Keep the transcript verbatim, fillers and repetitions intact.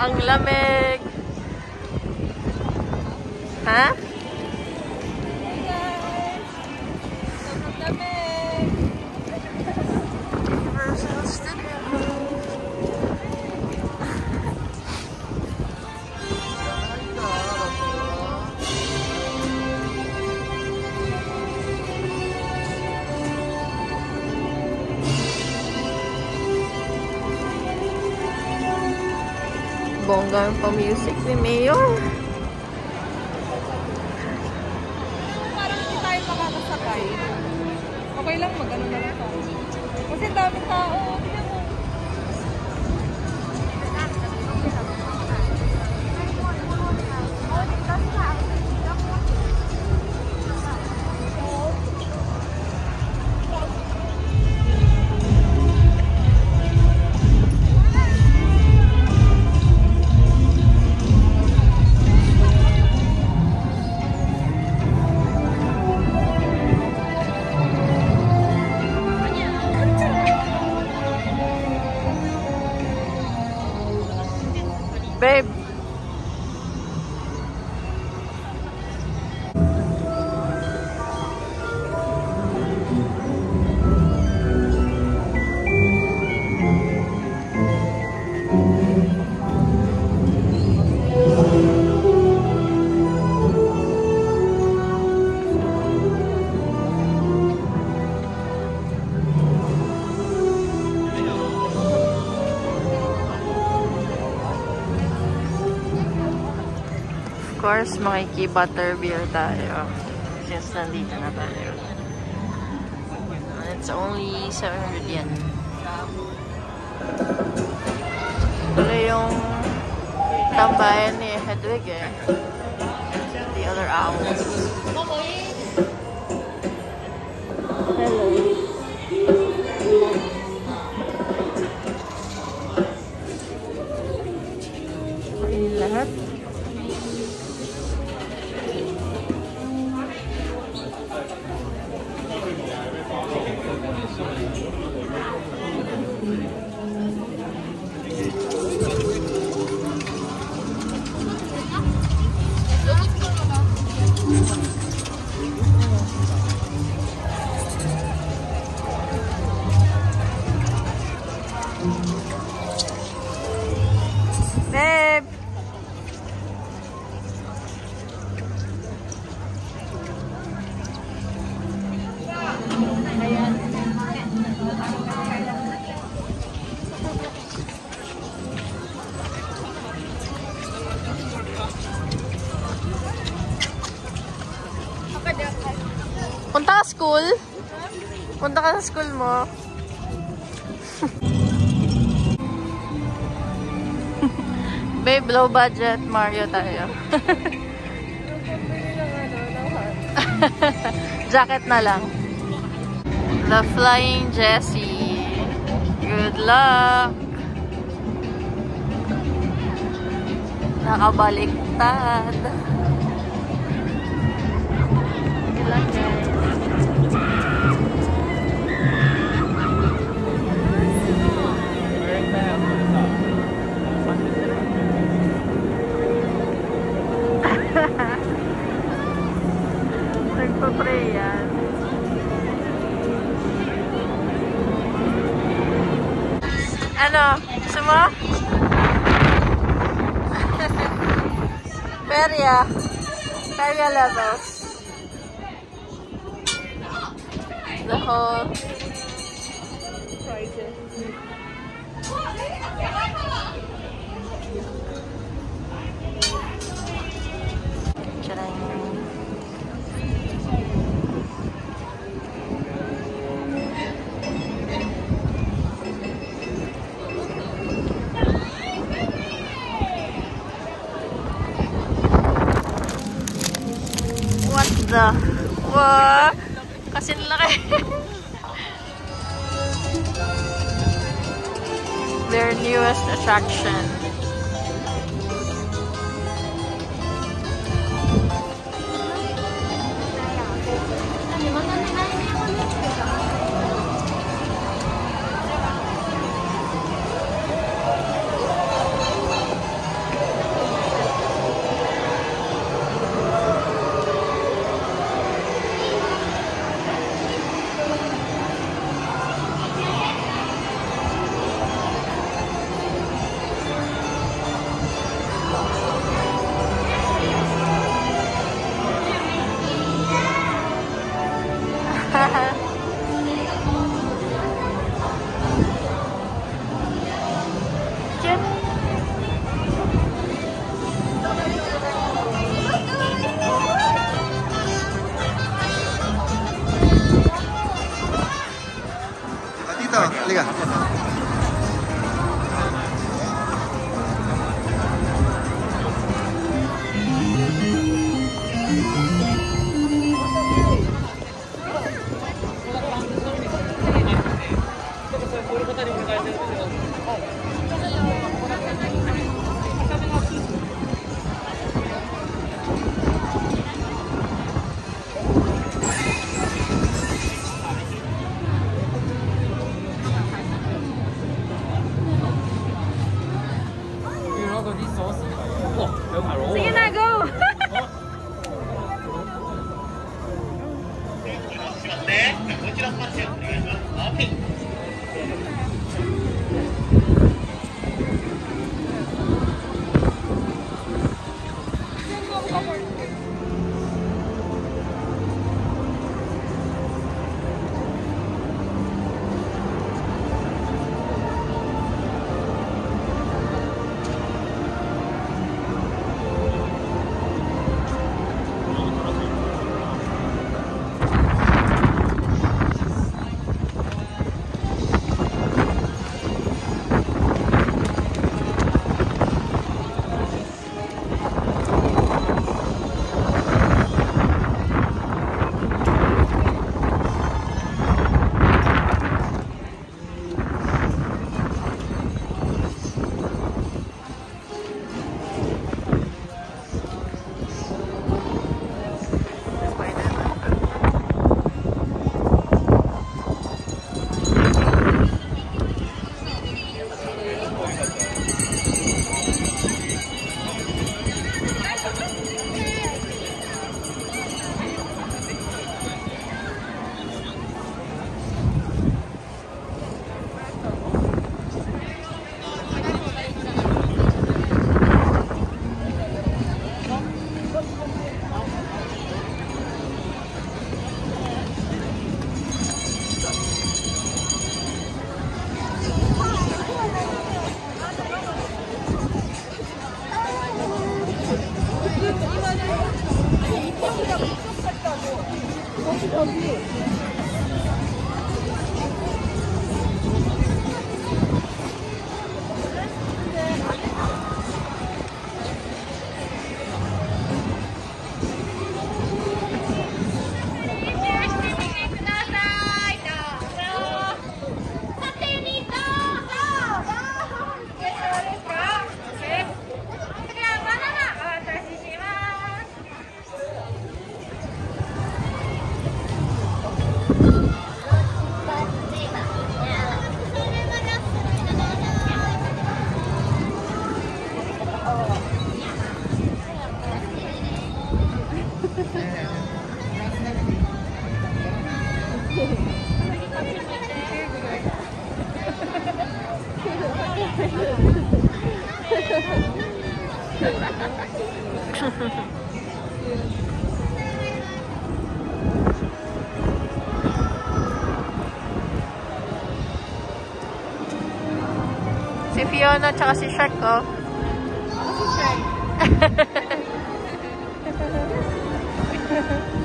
Ang lamig. Ha? Bonggang pa-music ni Mayor. Parang hindi tayo makakasakay. Okay lang, mag-ano na lang tayo. Kasi daming tao. Babe. Of course, makiki-butter beer tayo. Since nandito na tayo. It's only seven hundred yen. Wala yung tambayan ni Hedwig eh. The other owls. Hello. Ayun lahat. Babe! Punta ka school? Punta ka sa school mo? Babe, low budget Mario tayo. Jacket na lang. The Flying Jessie. Good luck! Nakabaliktad. Good luck, guys. Nagpa-pray yan. Ano? Gusto mo? Perya. Perya levels. The whole prices. What the? Wow! Kasi laki. Their newest attraction. Liga. Sige na, go! Si Fiona tsaka si Shrek, oh. Si Shrek.